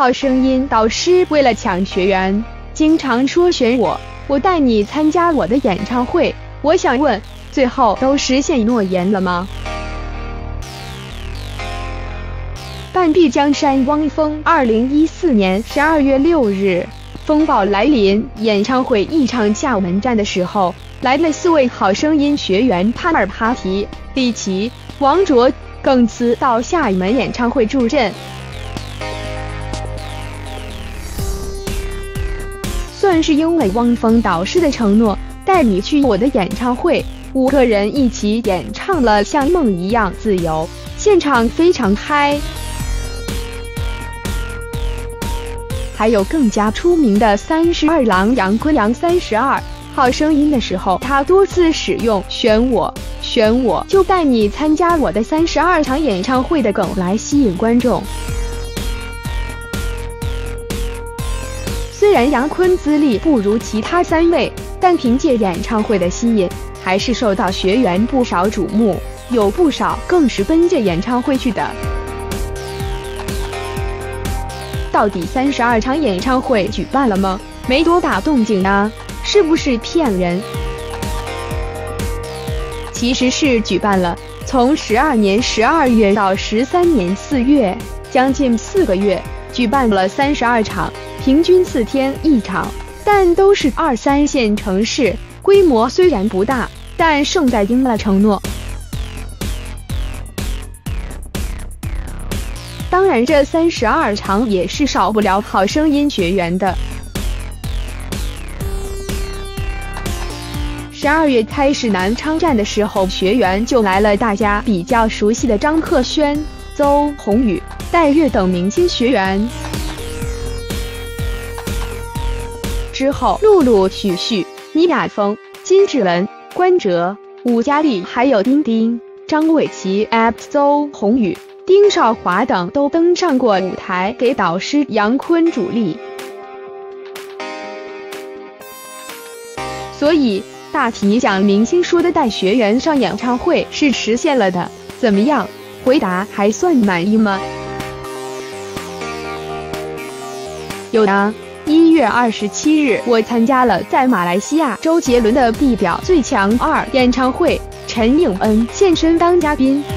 好声音导师为了抢学员，经常说选我带你参加我的演唱会。我想问，最后都实现诺言了吗？半壁江山汪峰2014年12月6日，风暴来临，演唱会一场厦门站的时候，来了4位好声音学员帕尔、帕提、李琦、王卓、耿慈到厦门演唱会助阵。算是应了汪峰导师的承诺，带你去我的演唱会，5个人一起演唱了《像梦一样自由》，现场非常嗨。还有更加出名的32郎杨坤杨32，好声音的时候他多次使用选我就带你参加我的32场演唱会的梗来吸引观众。虽然杨坤资历不如其他3位，但凭借演唱会的吸引，还是受到学员不少瞩目，有不少更是奔着演唱会去的。到底32场演唱会举办了吗？没多大动静啊，是不是骗人？其实是举办了，从12年12月到13年4月，将近4个月，举办了32场，平均4天1场，但都是2、3线城市，规模虽然不大，但胜在应了承诺。当然，这32场也是少不了好声音学员的。12月开始南昌站的时候，学员就来了，大家比较熟悉的张赫宣、邹宏宇、戴月等明星学员。之后陆陆续续，倪雅峰、金志文、关喆、武佳丽还有丁丁、张伟琪、邹宏宇、丁少华等都登上过舞台，给导师杨坤助力。所以大体讲，明星说的带学员上演唱会是实现了的。怎么样？回答还算满意吗？有啊，1月27日，我参加了在马来西亚周杰伦的《地表最强2》演唱会，陈颖恩现身当嘉宾。